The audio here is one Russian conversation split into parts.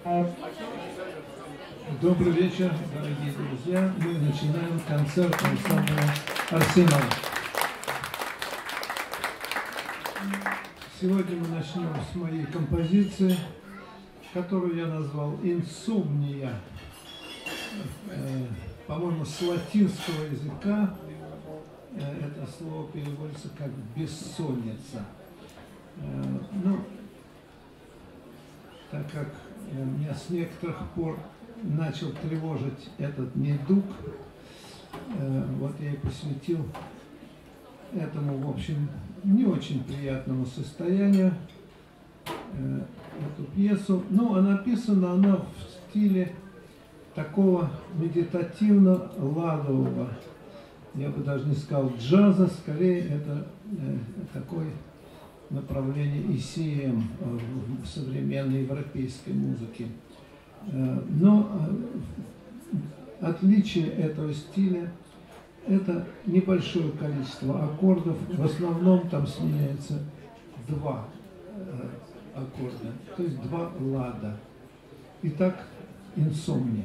Добрый вечер, дорогие друзья. Мы начинаем концерт ансамбля «Арсенал». Сегодня мы начнем с моей композиции, которую я назвал «Инсомния». По-моему, с латинского языка это слово переводится как «бессонница». Ну, так как меня с некоторых пор начал тревожить этот недуг, вот я и посвятил этому, в общем, не очень приятному состоянию эту пьесу. Ну, а написана она в стиле такого медитативно-ладового, я бы даже не сказал джаза, скорее это такое направление ECM в современной европейской музыке. Но отличие этого стиля – это небольшое количество аккордов. В основном там сменяется два аккорда, то есть два лада. Итак, «Инсомния».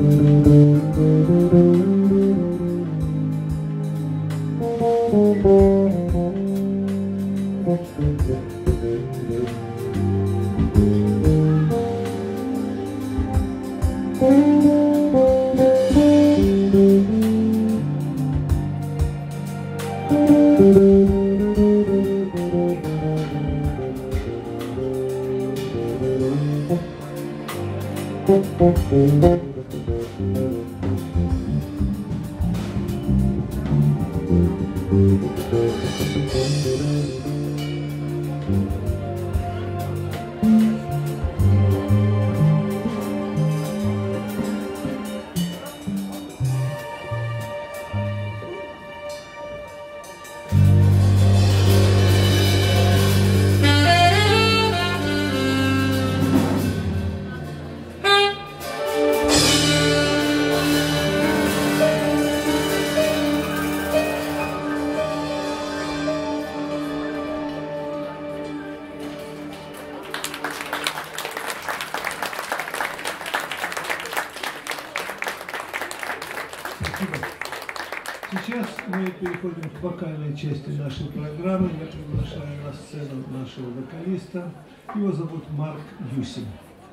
Сейчас мы переходим к вокальной части нашей программы. Я приглашаю на сцену нашего вокалиста. Его зовут Марк Юсин.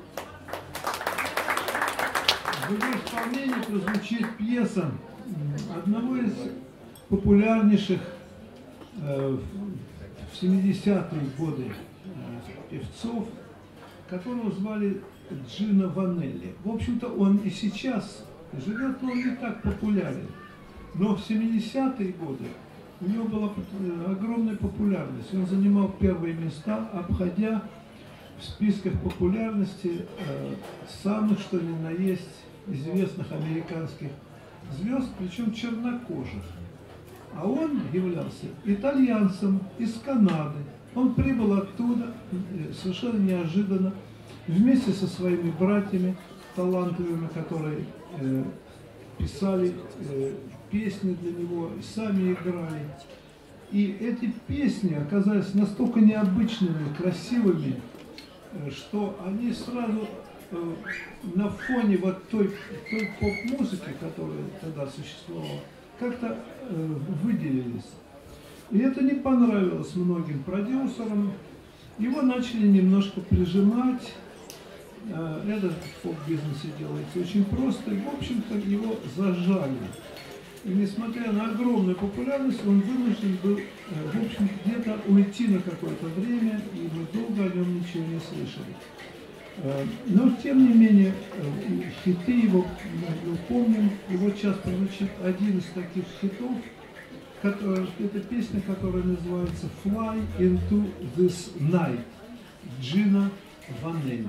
В его исполнении прозвучит пьеса одного из популярнейших в 70-е годы певцов, которого звали Джино Ванелли. В общем-то, он и сейчас живет, но он не так популярен. Но в 70-е годы у него была огромная популярность. Он занимал первые места, обходя в списках популярности самых, что ни на есть, известных американских звезд, причем чернокожих. А он являлся итальянцем из Канады. Он прибыл оттуда совершенно неожиданно, вместе со своими братьями талантливыми, которые писали песни для него, сами играли. И эти песни оказались настолько необычными, красивыми, что они сразу на фоне вот той поп-музыки, которая тогда существовала, как-то выделились. И это не понравилось многим продюсерам. Его начали немножко прижимать. Это в поп-бизнесе делается очень просто. И, в общем-то, его зажали. И несмотря на огромную популярность, он вынужден был, в общем, где-то уйти на какое-то время, и мы долго о нем ничего не слышали. Но, тем не менее, хиты его мы помним. И вот сейчас прозвучит один из таких хитов. Это песня, которая называется «Fly into this night» Джино Ванелли.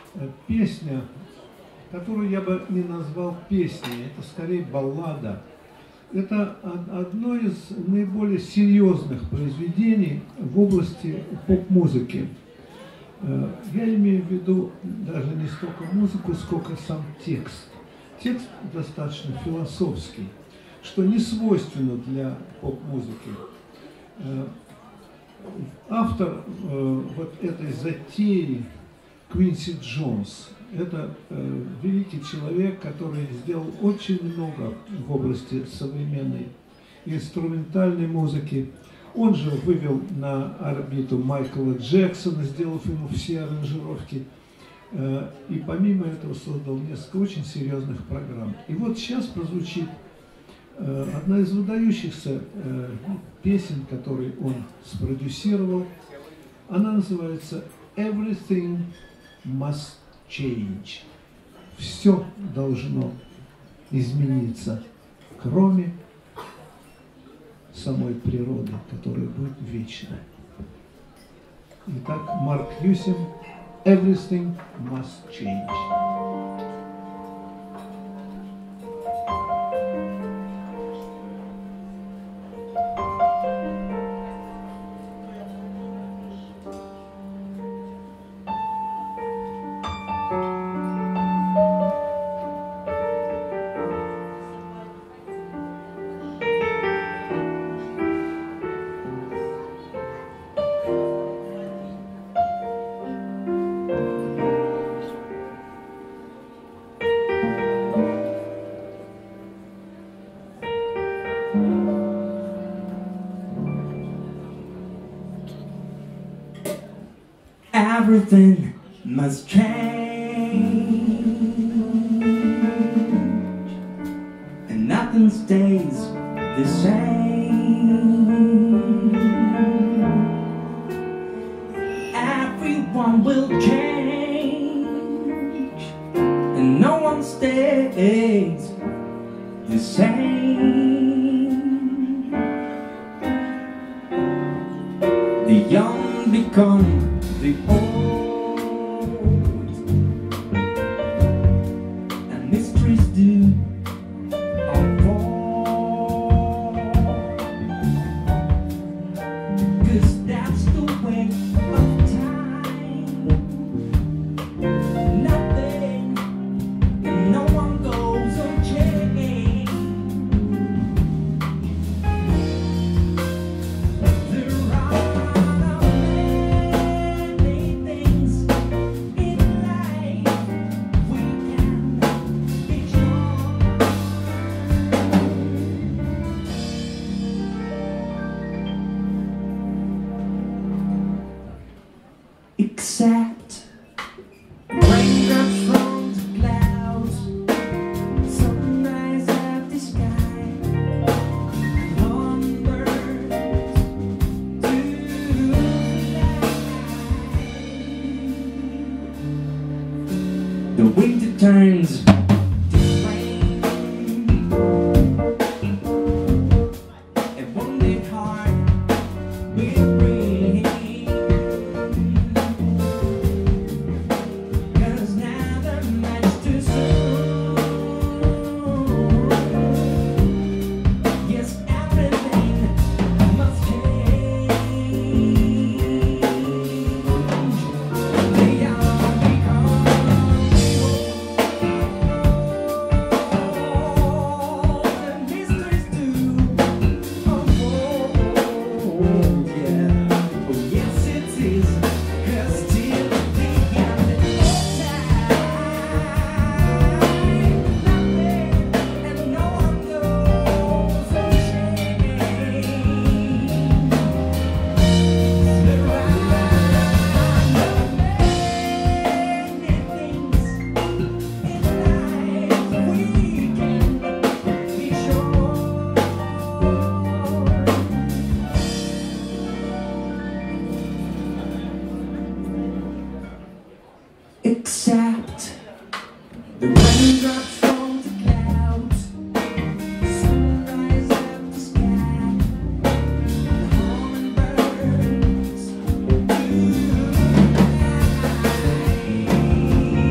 песня, которую я бы не назвал песней, это скорее баллада. Это одно из наиболее серьезных произведений в области поп-музыки. Я имею в виду даже не столько музыку, сколько сам текст. Текст достаточно философский, что не свойственно для поп-музыки. Автор вот этой затеи Квинси Джонс. Это великий человек, который сделал очень много в области современной инструментальной музыки. Он же вывел на орбиту Майкла Джексона, сделав ему все аранжировки. И помимо этого создал несколько очень серьезных программ. И вот сейчас прозвучит одна из выдающихся песен, которую он спродюсировал. Она называется «Everything Must Change». Все должно измениться, кроме самой природы, которая будет вечной. Итак, Марк Юсин, «Everything Must Change». Everything must change, and nothing stays the same. Everyone will change, and no one stays the same. The young become the old, and mysteries do unfold, 'cause that's the way of time. Nothing and no one goes unchanged. There are except raindrops from the clouds, sunrise at the sky, hummingbirds to fly. The winter turns to rain, and wounded heart will breathe. Except the raindrops from the clouds, sunrise at the sky, hummingbirds to fly.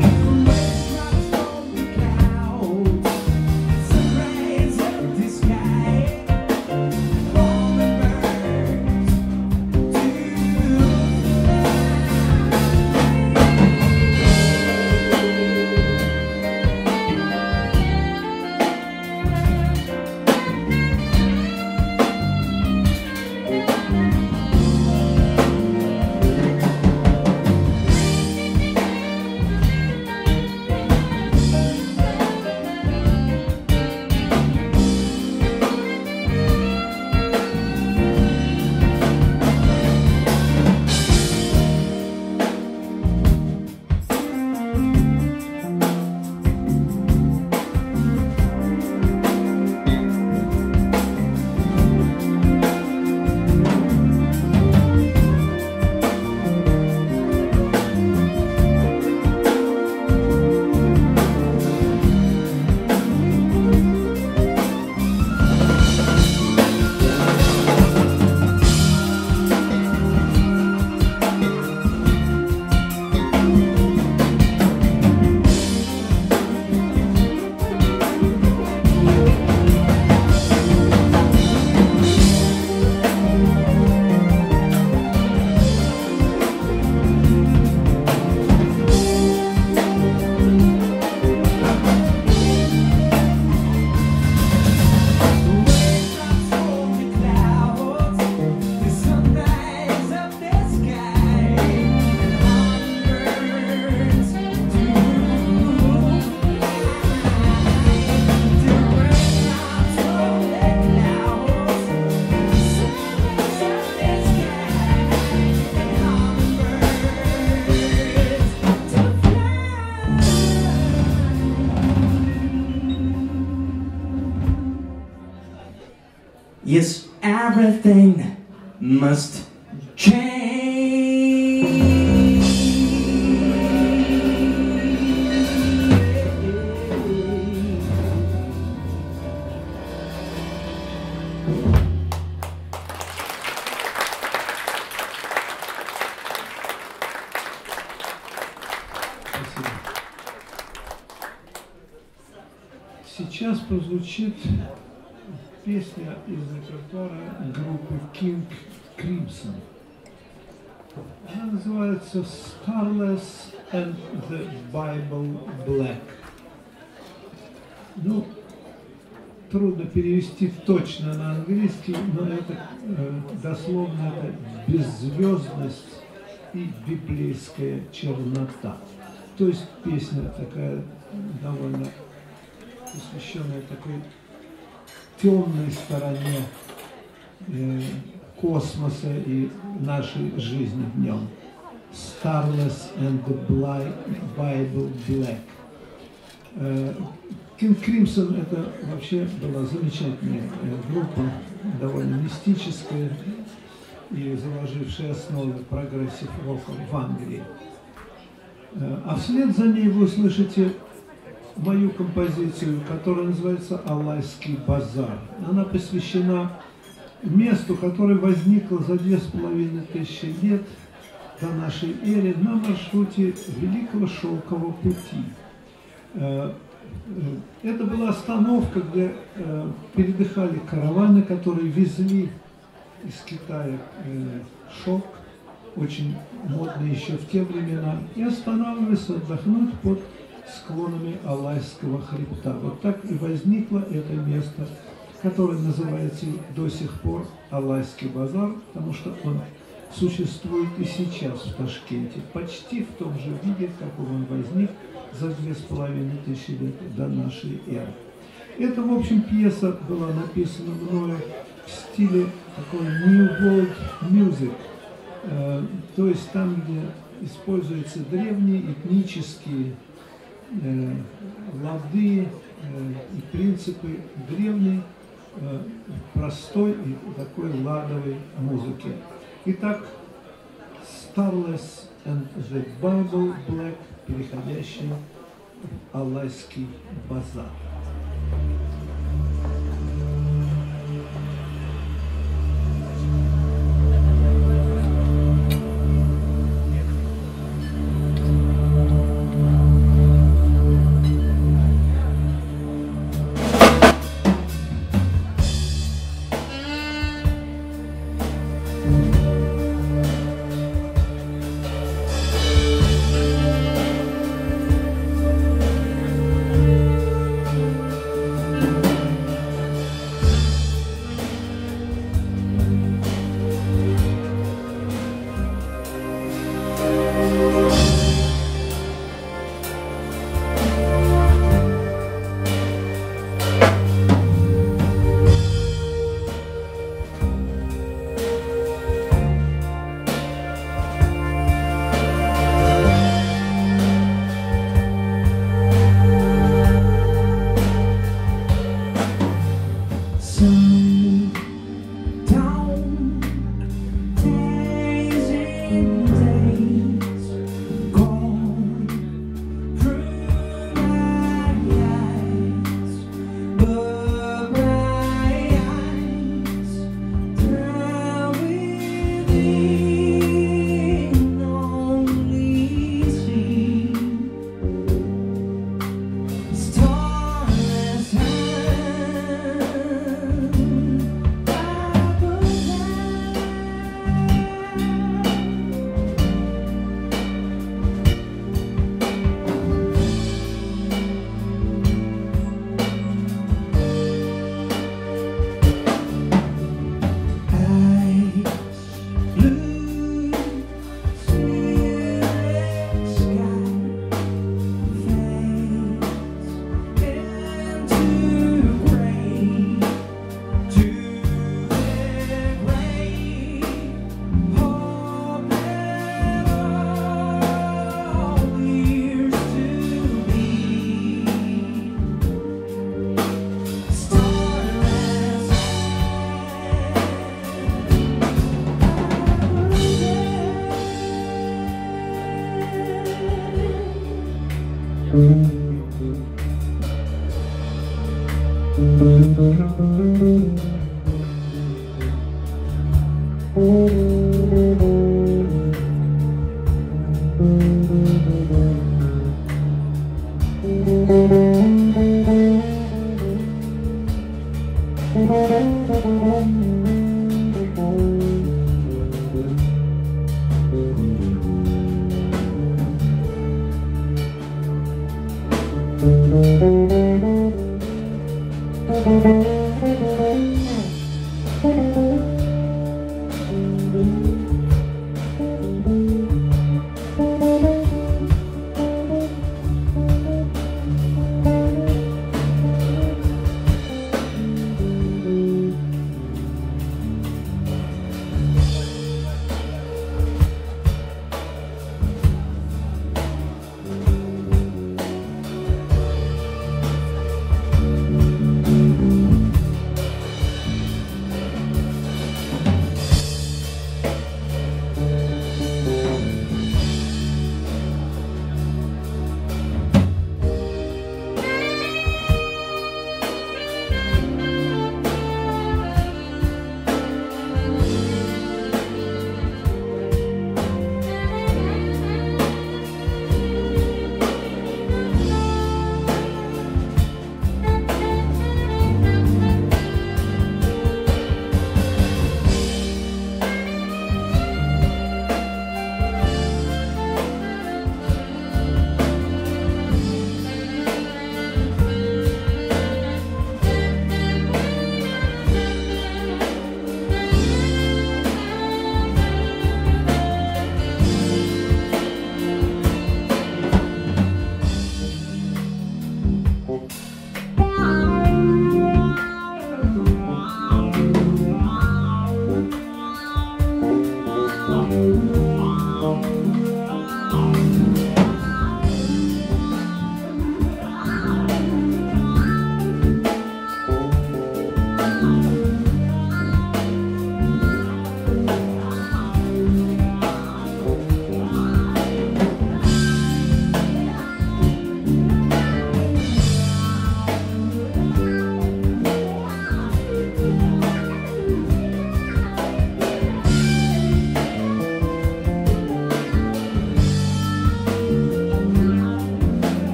Yes, everything must change. Сейчас прозвучит песня из репертуара группы King Crimson. Она называется Starless and the Bible Black. Ну, трудно перевести точно на английский, но это дословно это беззвездность и библейская чернота. То есть песня такая довольно посвященная такой темной стороне космоса и нашей жизни в нем. Starless and the Bible Black. King Crimson это вообще была замечательная группа, довольно мистическая и заложившая основы прогрессив-рока в Англии. А вслед за ней вы услышите мою композицию, которая называется «Алайский базар». Она посвящена месту, которое возникло за 2500 лет до нашей эры на маршруте Великого Шелкового пути. Это была остановка, где передыхали караваны, которые везли из Китая шелк, очень модный еще в те времена, и останавливались отдохнуть под склонами Алайского хребта. Вот так и возникло это место, которое называется до сих пор Алайский базар, потому что он существует и сейчас в Ташкенте, почти в том же виде, как он возник за 2500 лет до нашей эры. Эта, в общем, пьеса была написана мною в стиле такой New World Music, то есть там, где используются древние этнические лады и принципы древней, простой и такой ладовой музыки. Итак, Starless and the Bible Black, переходящий в Алайский базар.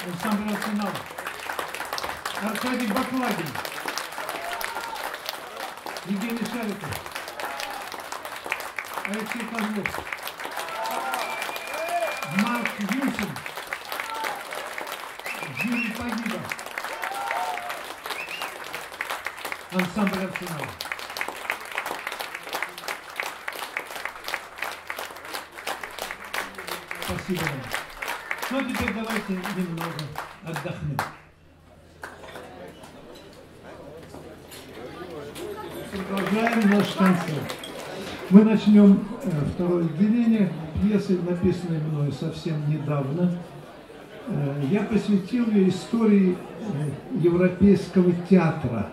Ансамбль «Арсенал». Аркадий Баклагин. Евгений Шариков. Алексей Козлов. Марк Юсин. Юрий Погиба. Ансамбль «Арсенал». Спасибо вам. Ну а теперь давайте немного отдохнем. Продолжаем наш концерт. Мы начнем второе отделение пьесы, написанной мной совсем недавно. Я посвятил ее истории европейского театра.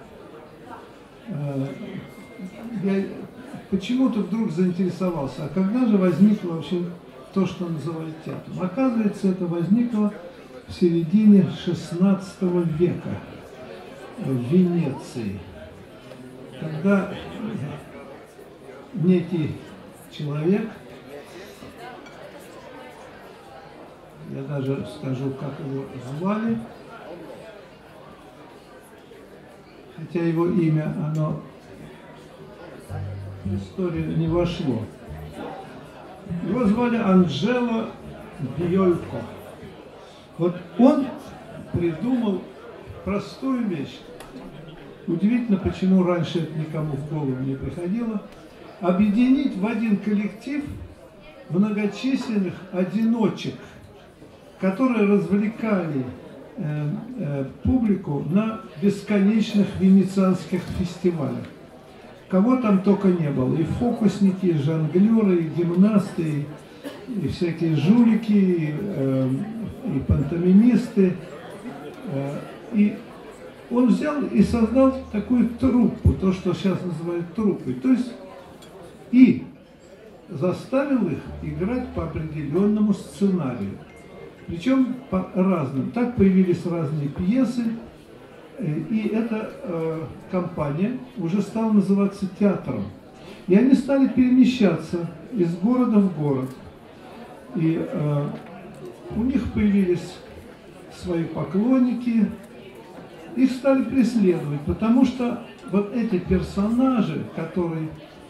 Я почему-то вдруг заинтересовался, а когда же возникло вообще то, что называют театром? Оказывается, это возникло в середине XVI века в Венеции, когда некий человек, я даже скажу, как его звали, хотя его имя, оно в историю не вошло. Его звали Анджело Бьолько. Вот он придумал простую вещь. Удивительно, почему раньше это никому в голову не приходило. Объединить в один коллектив многочисленных одиночек, которые развлекали публику на бесконечных венецианских фестивалях. Кого там только не было. И фокусники, и жонглеры, и гимнасты, и всякие жулики, и пантомимисты. И он взял и создал такую труппу, то, что сейчас называют труппой. То есть и заставил их играть по определенному сценарию. Причем по разным. Так появились разные пьесы. И эта компания уже стала называться театром. И они стали перемещаться из города в город. И у них появились свои поклонники. Их стали преследовать, потому что вот эти персонажи, которые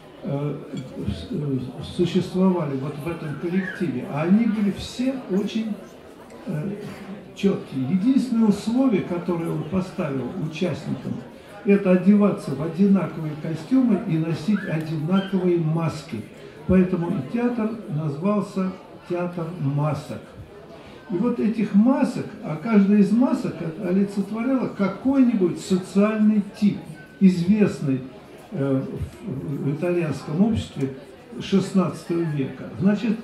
существовали вот в этом коллективе, они были все очень четкие. Единственное условие, которое он поставил участникам, это одеваться в одинаковые костюмы и носить одинаковые маски. Поэтому и театр назвался «Театр масок». И вот этих масок, а каждая из масок олицетворяла какой-нибудь социальный тип, известный в итальянском обществе XVI века. Значит,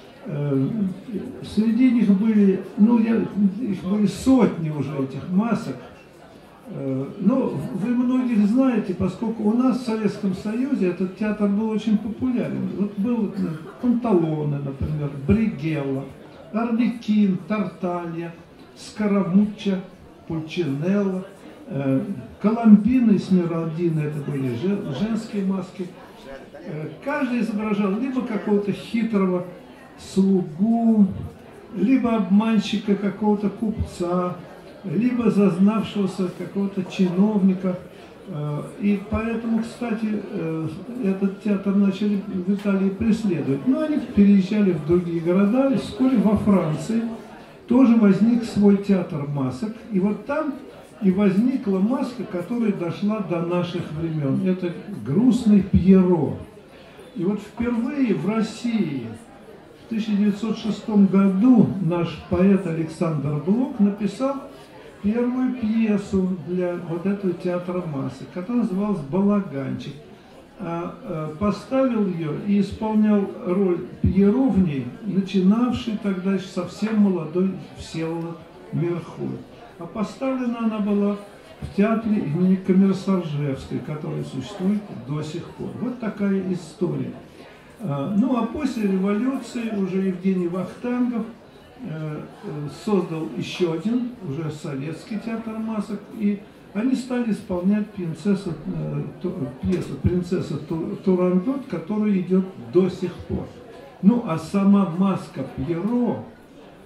среди них были, их были сотни уже этих масок. Но вы многих знаете, поскольку у нас в Советском Союзе этот театр был очень популярен. Вот был Панталоне, например, Бригелла, Арлекин, Тарталья, Скарамучча, Пульчинелло, Коломбина и Смиральдина, это были женские маски. Каждый изображал либо какого-то хитрого слугу, либо обманщика какого-то купца, либо зазнавшегося какого-то чиновника. И поэтому, кстати, этот театр начали в Италии преследовать. Но они переезжали в другие города, и вскоре во Франции тоже возник свой театр масок. И вот там и возникла маска, которая дошла до наших времен. Это грустный Пьеро. И вот впервые в России в 1906 году наш поэт Александр Блок написал первую пьесу для вот этого театра масок, которая называлась «Балаганчик». Поставил ее и исполнял роль Пьеро в ней, начинавший тогда еще совсем молодой Всеволод Мерхуль. А поставлена она была в театре имени Коммерсоржевской, который существует до сих пор. Вот такая история. Ну а после революции уже Евгений Вахтангов создал еще один, уже советский театр масок, и они стали исполнять пьесу «Принцесса Турандот», которая идет до сих пор. Ну, а сама маска Пьеро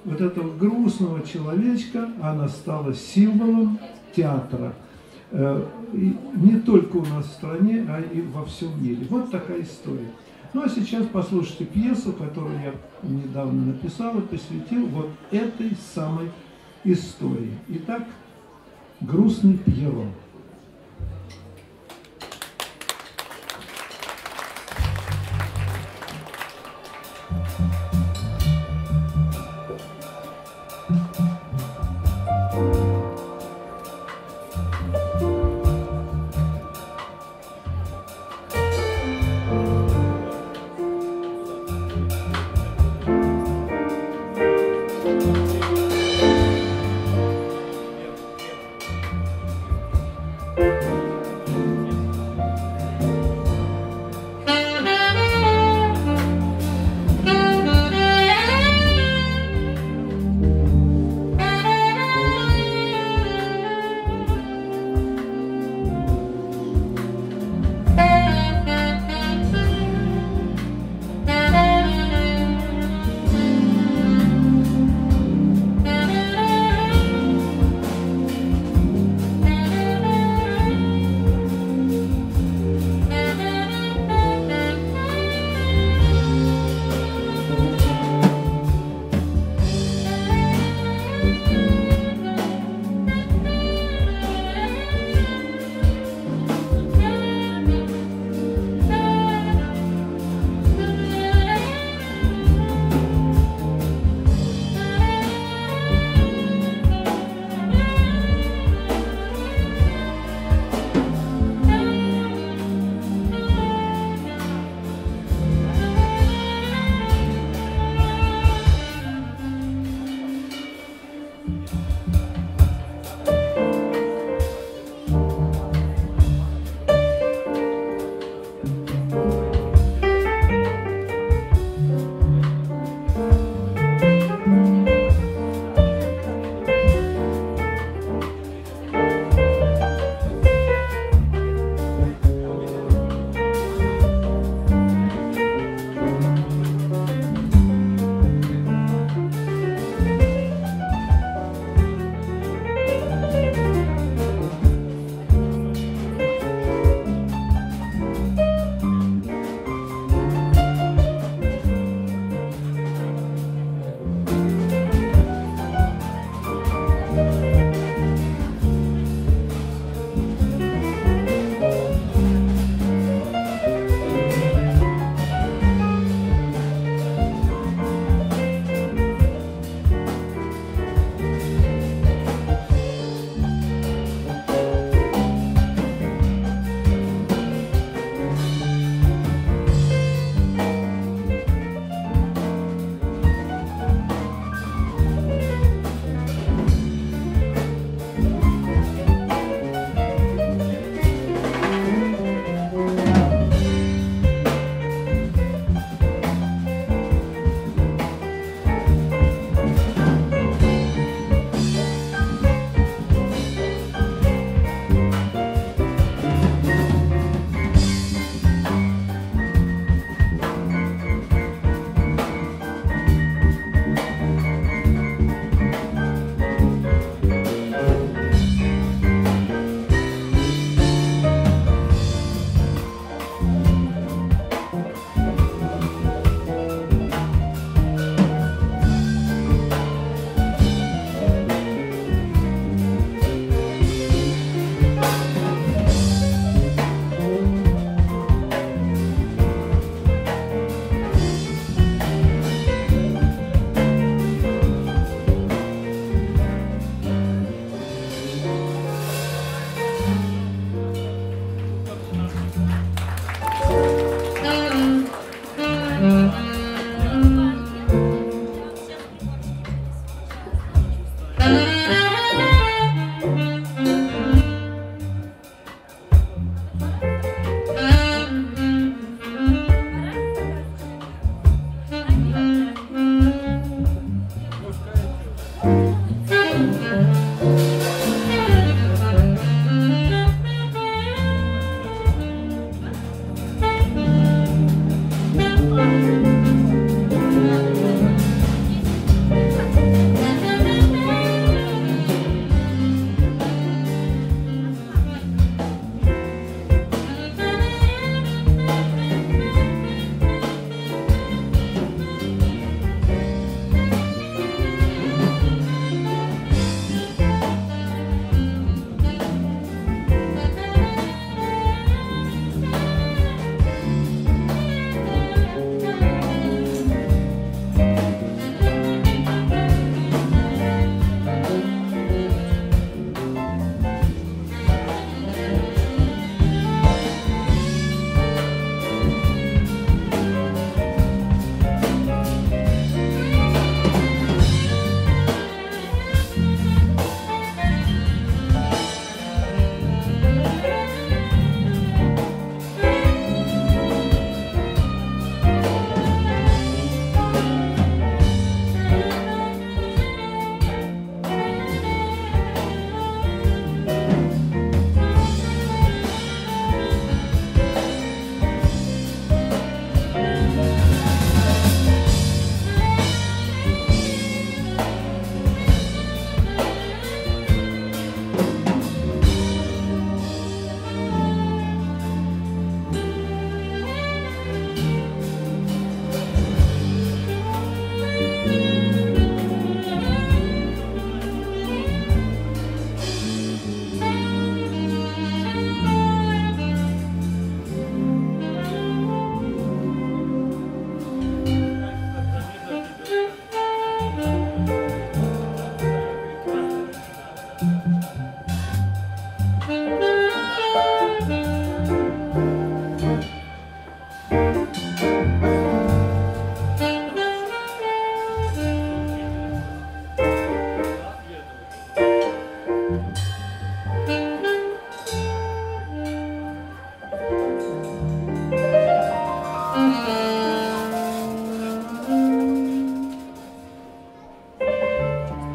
вот этого грустного человечка, она стала символом театра. Не только у нас в стране, а и во всем мире. Вот такая история. Ну а сейчас послушайте пьесу, которую я недавно написал и посвятил вот этой самой истории. Итак, «Грустный Пьеро».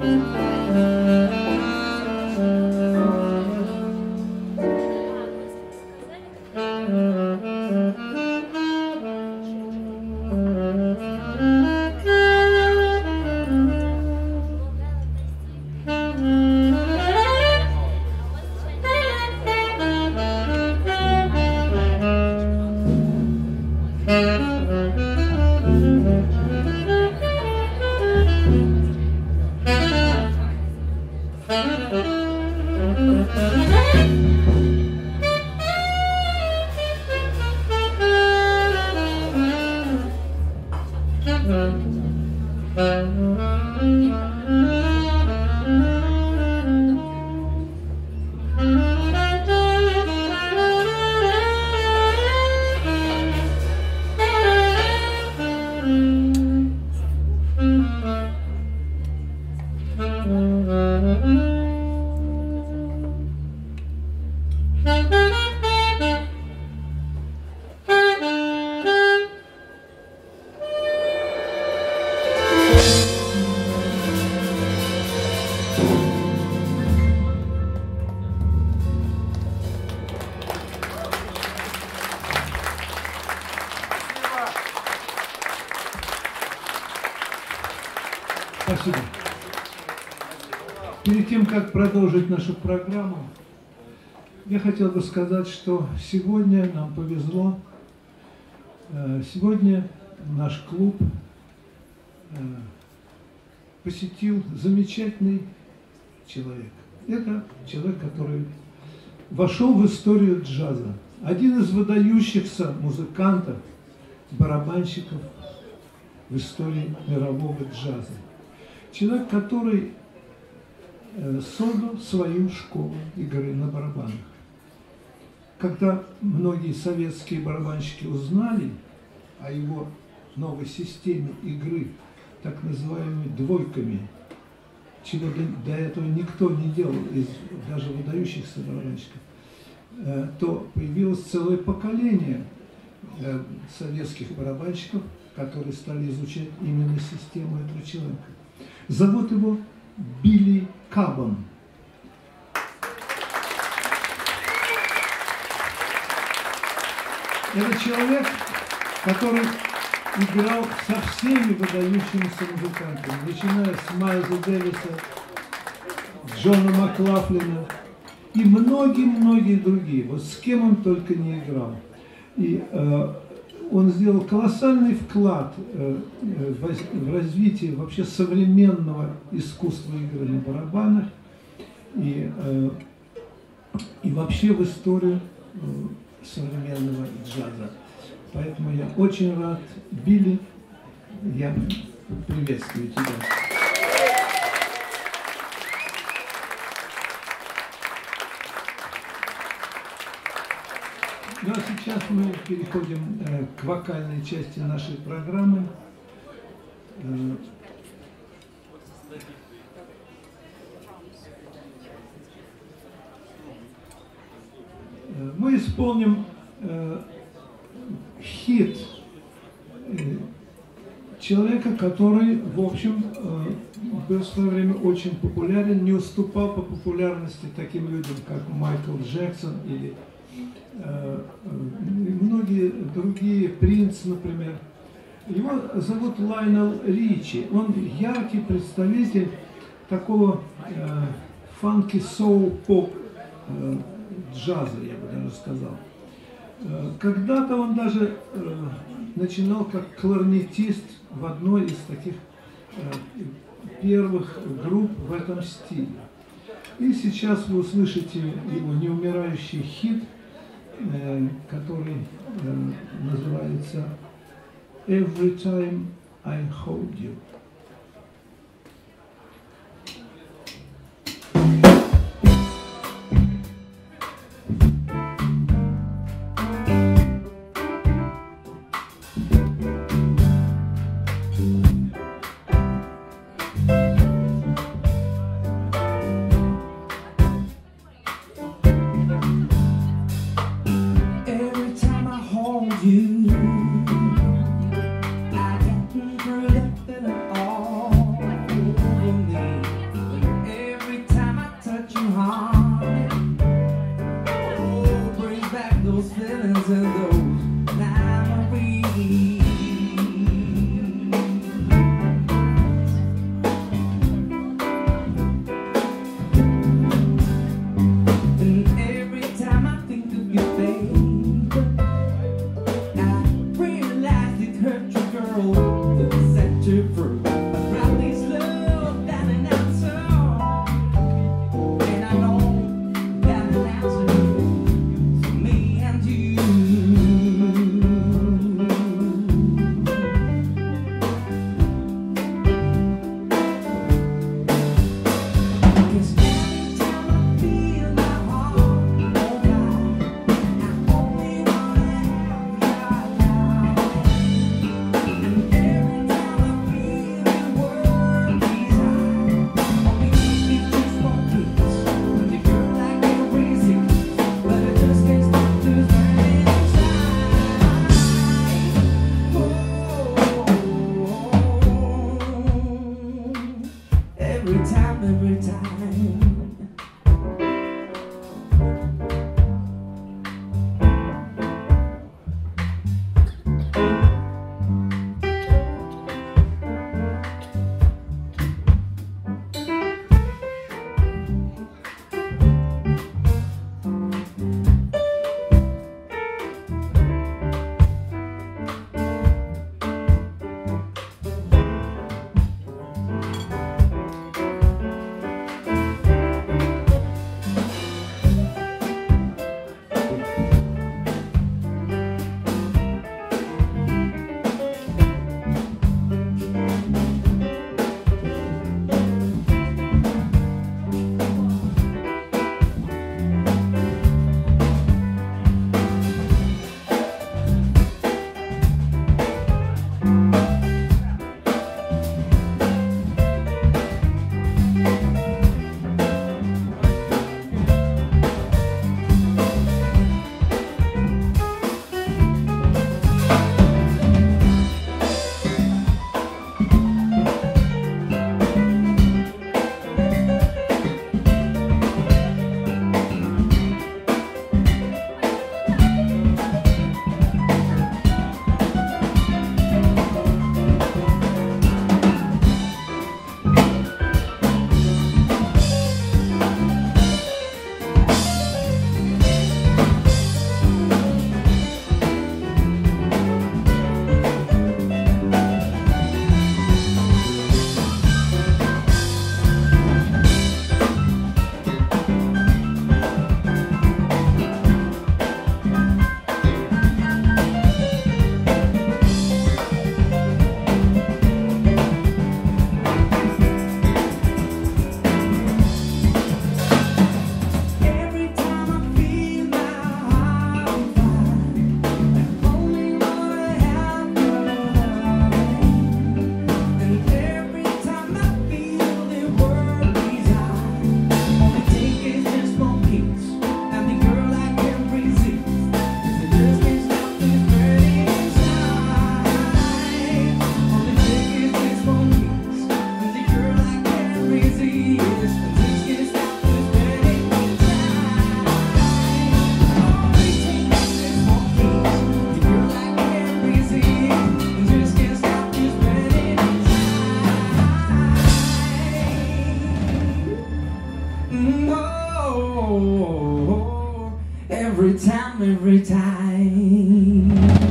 Спасибо. Перед тем, как продолжить нашу программу, я хотел бы сказать, что сегодня нам повезло. Сегодня наш клуб посетил замечательный человек. Это человек, который вошел в историю джаза. Один из выдающихся музыкантов, барабанщиков в истории мирового джаза. Человек, который создал свою школу игры на барабанах. Когда многие советские барабанщики узнали о его новой системе игры, так называемыми двойками, чего до этого никто не делал из даже выдающихся барабанщиков, то появилось целое поколение советских барабанщиков, которые стали изучать именно систему этого человека. Зовут его Билли Кабон. Это человек, который играл со всеми выдающимися музыкантами, начиная с Майлза Дэвиса, Джона Маклафлина и многие-многие другие. Вот с кем он только не играл. И он сделал колоссальный вклад в развитие вообще современного искусства игры на барабанах и вообще в историю современного джаза. Поэтому я очень рад, Билли, я приветствую тебя. Ну а сейчас мы переходим к вокальной части нашей программы. Мы исполним хит человека, который, в общем, был в свое время очень популярен, не уступал по популярности таким людям, как Майкл Джексон или многие другие, Принц, например. Его зовут Лайонел Ричи. Он яркий представитель такого фанки-соул-поп джаза, я бы даже сказал. Когда-то он даже начинал как кларнетист в одной из таких первых групп в этом стиле. И сейчас вы услышите его неумирающий хит, который называется «Every Time I Hold You». I get through nothing time, every time. Every time, every time.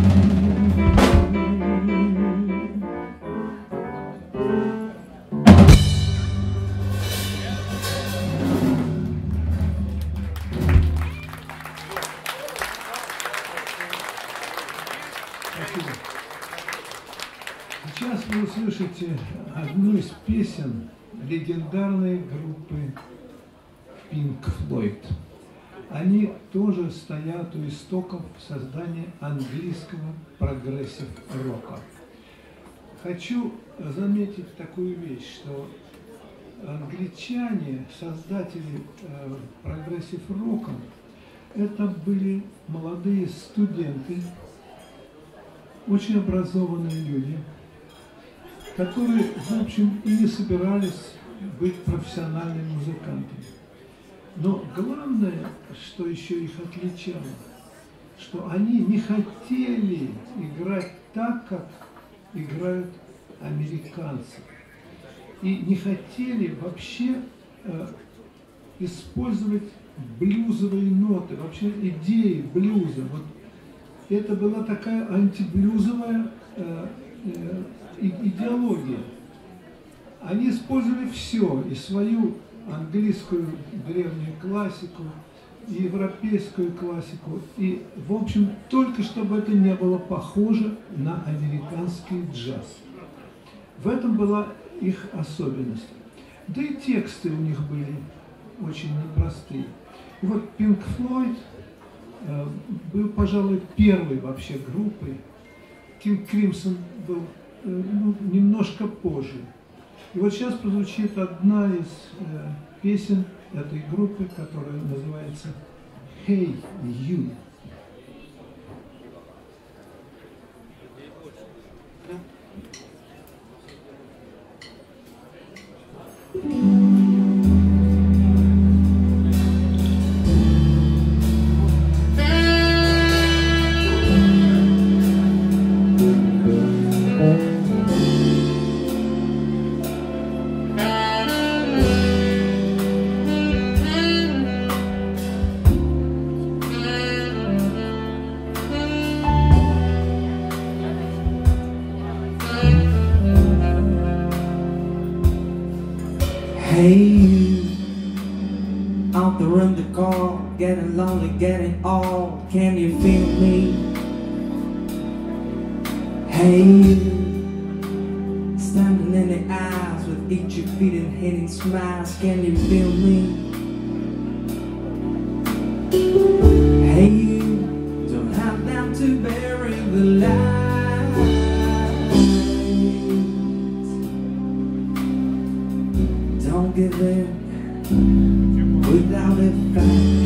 Спасибо. Сейчас вы услышите одну из песен легендарной группы Pink Floyd. Они тоже стоят у истоков создания английского прогрессив-рока. Хочу заметить такую вещь, что англичане, создатели прогрессив-рока, это были молодые студенты, очень образованные люди, которые, в общем, и не собирались быть профессиональными музыкантами. Но главное, что еще их отличало, что они не хотели играть так, как играют американцы. И не хотели вообще использовать блюзовые ноты, вообще идеи блюза. Вот это была такая антиблюзовая идеология. Они использовали все, и свою английскую древнюю классику, и европейскую классику, и, в общем, только чтобы это не было похоже на американский джаз. В этом была их особенность. Да и тексты у них были очень непростые. И вот Pink Floyd был, пожалуй, первой вообще группой. King Crimson был немножко позже. И вот сейчас прозвучит одна из песен этой группы, которая называется «Hey You». Hey you, out there in the car, getting lonely, getting old, can you feel me? Hey you, standing in the aisles with each your feet and hitting smiles, can you feel me? Hey you, don't have them to bury the light. Don't give in without a fight.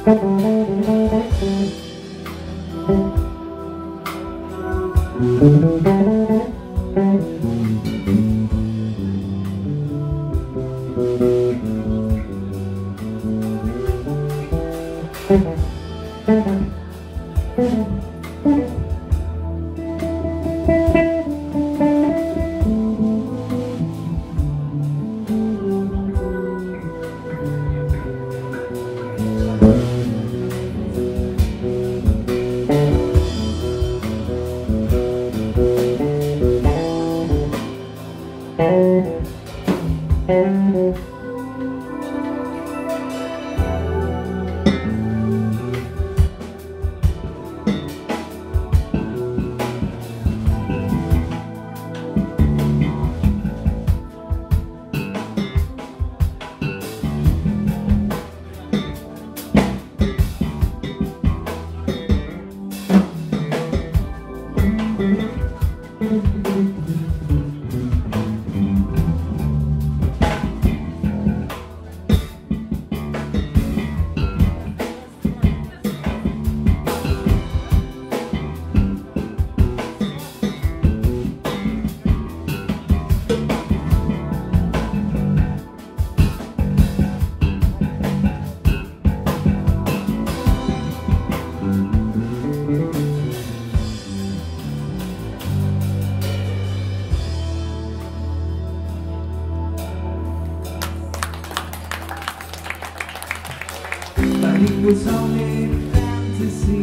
It was only fantasy.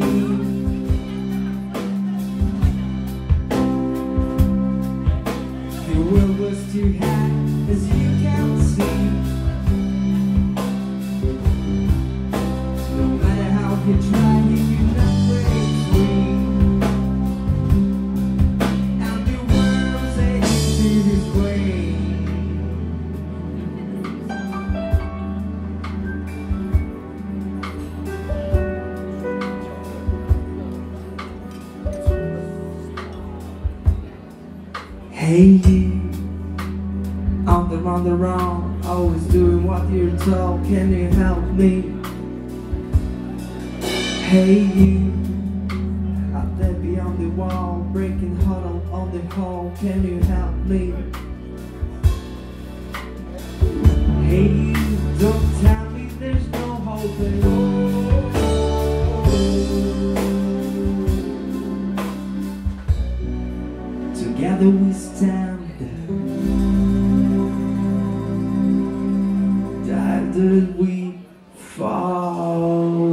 The world was too high, as you can see. No matter how you try, you cannot break free. And the world's heading to this way. Hey you, on the wrong, always doing what you're told, can you help me? Hey you, out there beyond the wall, breaking huddle on the hall, can you help me? Hey you, don't tell me there's no hope at all. Together we stand, died we fall.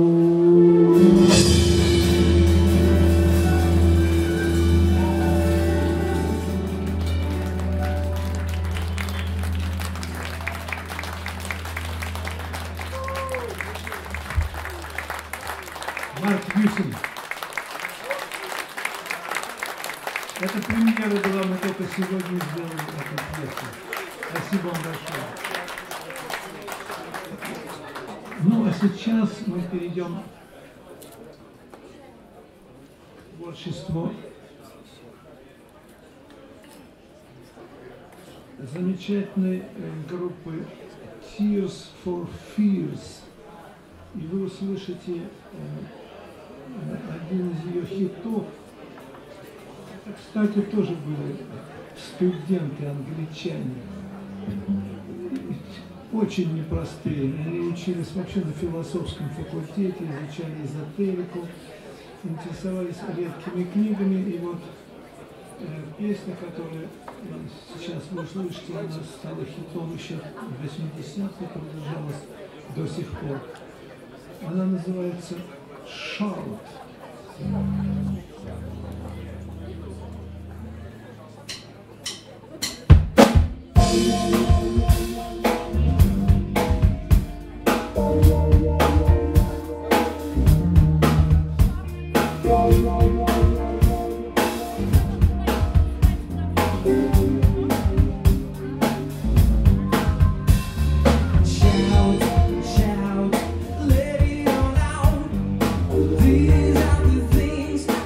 Марк Вюсин. Это премьера была, мы только сегодня сделали эту пьесу. Спасибо вам большое. Ну, а сейчас мы перейдем к творчеству замечательной группы Tears for Fears. И вы услышите один из ее хитов. Кстати, тоже были студенты англичане, очень непростые. Они учились вообще на философском факультете, изучали эзотерику, интересовались редкими книгами. И вот песня, которую сейчас вы услышите, она стала хитом еще в 80-е, продолжалась до сих пор. Она называется «Shout». Shout, let it all out. These are the things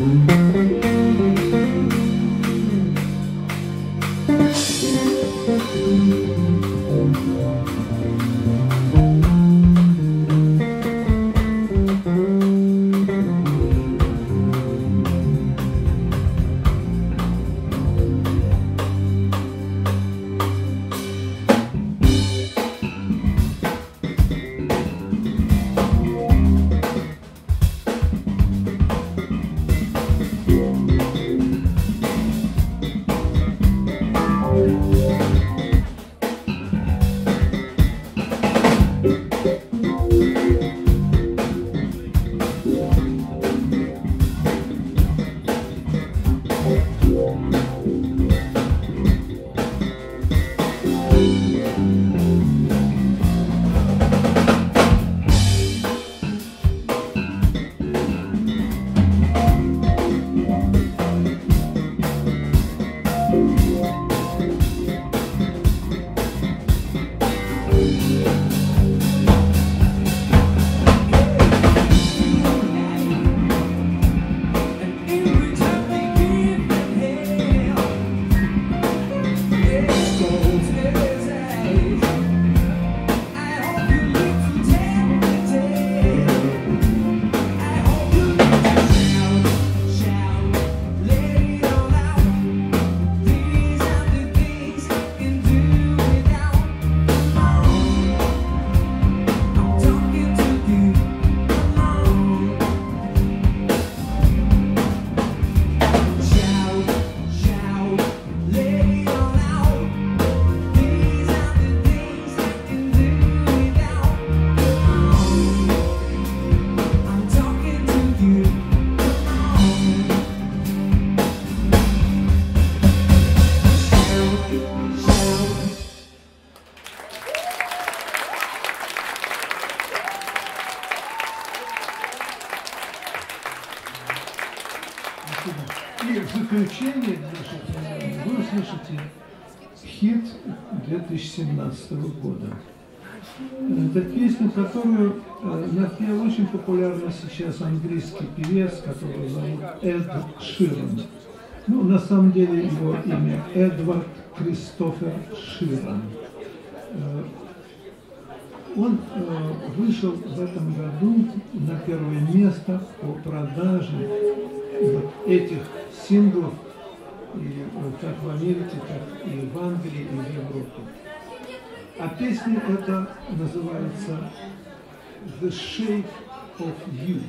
И в заключение нашей программы вы услышите хит 2017 года. Это песня, которую напел очень популярный сейчас английский певец, которого зовут Эд Ширан. Ну, на самом деле его имя Эдвард Кристофер Ширан. Он вышел в этом году на первое место по продаже этих синглов и, как в Америке, так и в Англии, и в Европе. А песня эта называется «The Shape of You».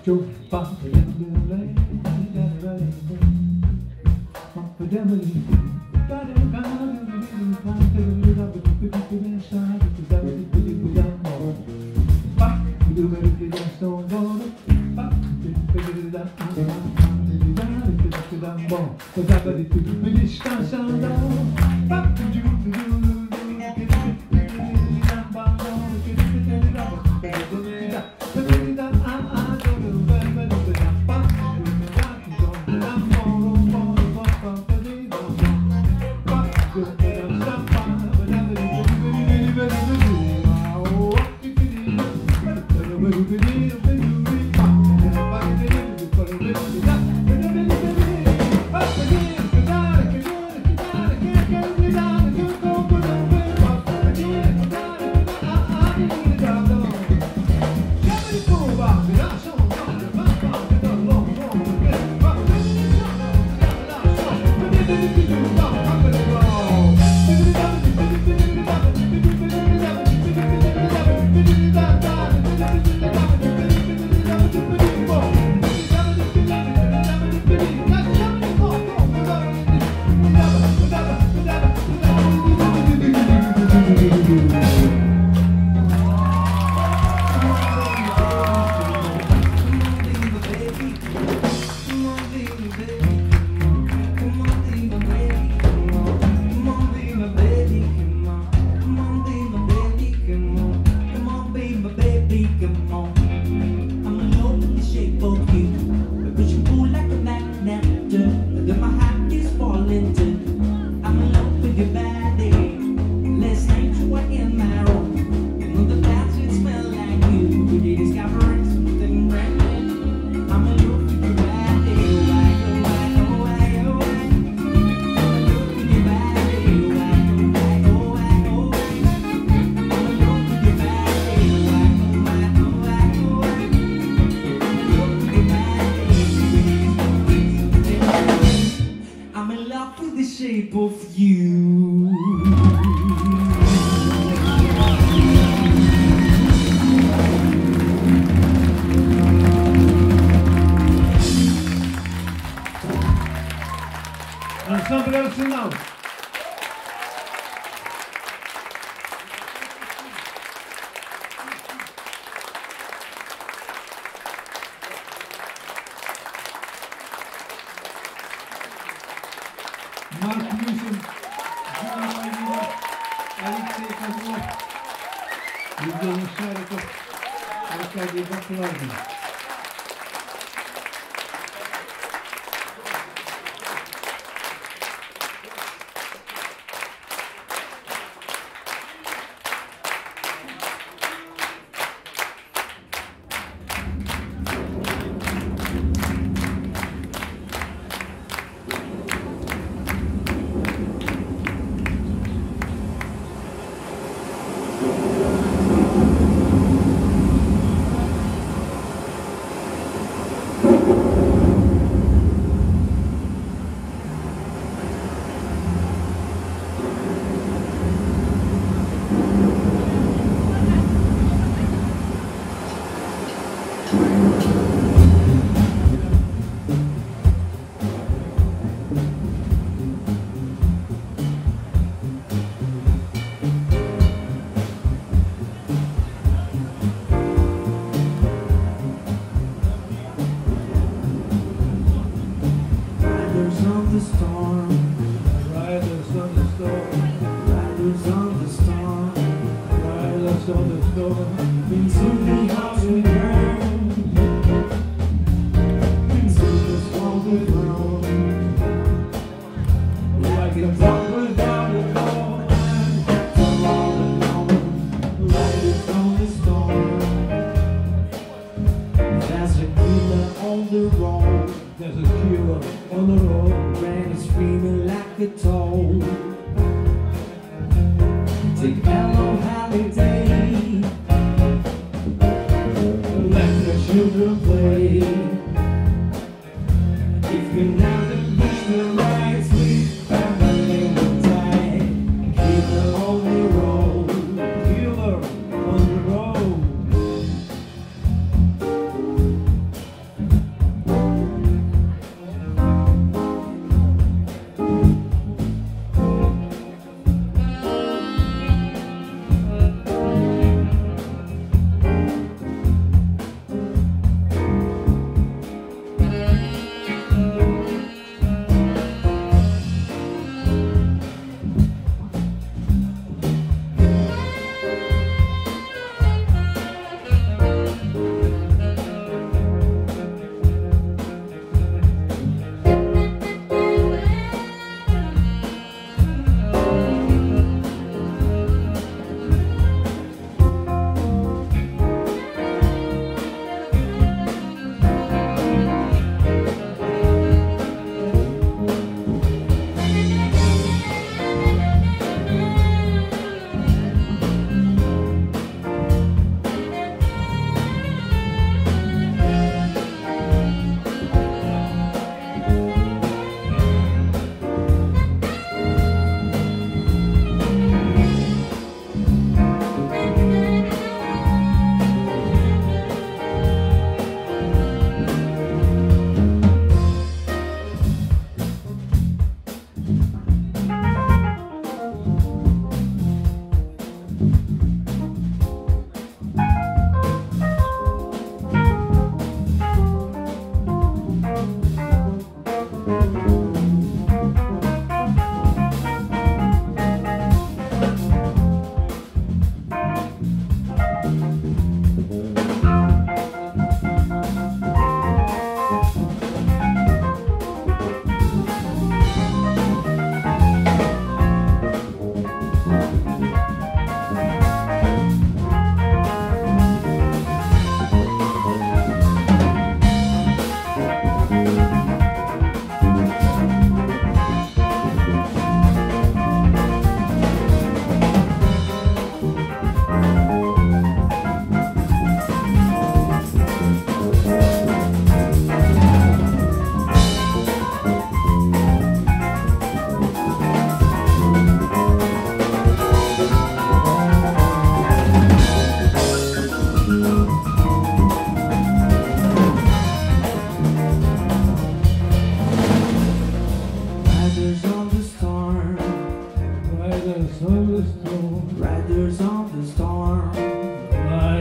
Ансамбль «Арсенал». Марк Юсин, Юрий Малинов, Алексей Козлов, Евгений Шариков, Аркадий Бакладин.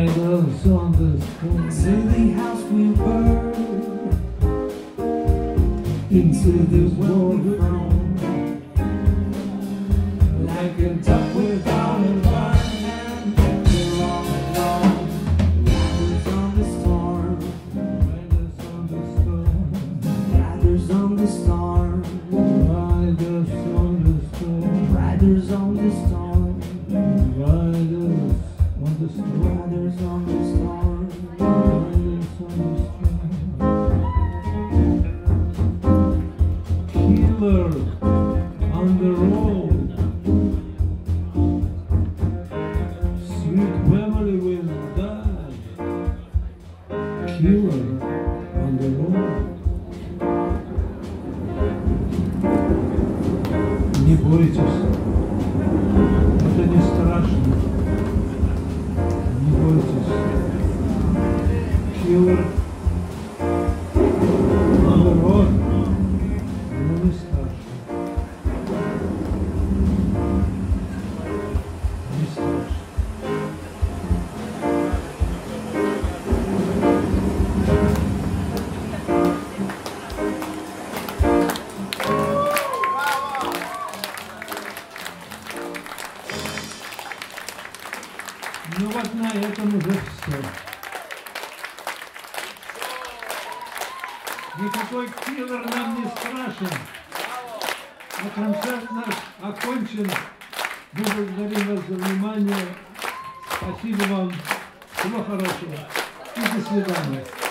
Riders on the storm. Till the house will burn into the world around. Like a duck without a gun, and we're all alone. Riders on the storm. Riders on the storm. Riders on the storm. Riders on the storm. Riders on the storm. Riders on the storm. Riders on the storm. Riders on the storm. Killer on the road. Sweet family will die. Killer on the road. Не бойтесь. Это не страшно. Не бойтесь. Killer on the road. Ну не страшно. Не страшно. Ну вот на этом уже все. Никакой киллер нам не страшен. А концерт наш окончен. Мы благодарим вас за внимание. Спасибо вам. Всего хорошего. И до свидания.